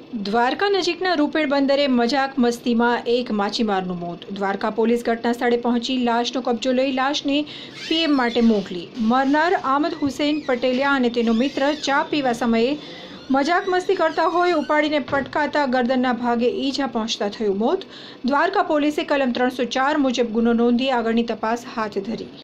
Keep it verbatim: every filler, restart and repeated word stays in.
દ્વારકા નજીકના રૂપેણ બંદરે મજાક મસ્તીમાં એક માછીમારનું મોત। દ્વારકા પોલીસ ઘટના સ્થળે પહોંચી લાશનો કબજો લઈ લાશને પીએમ માટે મોકલી। મરનાર આમદ હુસૈન પટેલિયા અને તેનો મિત્ર ચા પીવા સમયે મજાક મસ્તી કરતા હોય ઉપાડીને પટકાતા ગરદનના ભાગે ઈજા પહોંચતા થયું મોત। દ્વારકા પોલીસે કલમ ત્રણસો ચાર મુજબ ગુનો નોંધી આગળની તપાસ હાથ ધરી।